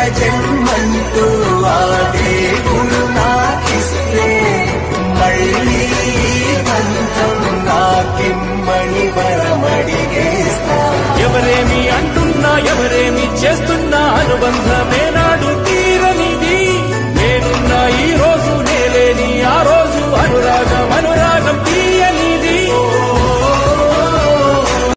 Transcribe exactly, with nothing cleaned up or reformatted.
జన్మంటూ ఆ దేవుడు నాకిస్తే మళ్ళీ బంధం నాకిమ్మని వరమడిగేస్తా. ఎవరేమి అంటున్నా ఎవరేమి చేస్తున్నా అనుబంధమే నాడు